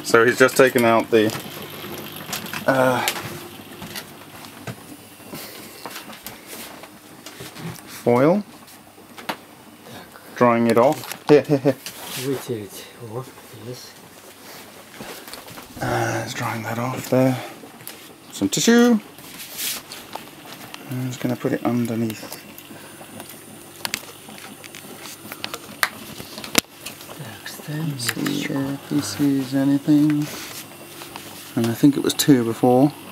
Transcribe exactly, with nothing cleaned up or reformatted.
So he's just taken out the uh, foil, drying it off. Here, here, here. Вытереть off, yes. Uh, it's drying that off there. Some tissue. I'm just going to put it underneath. See if he sees anything. And I think it was two before.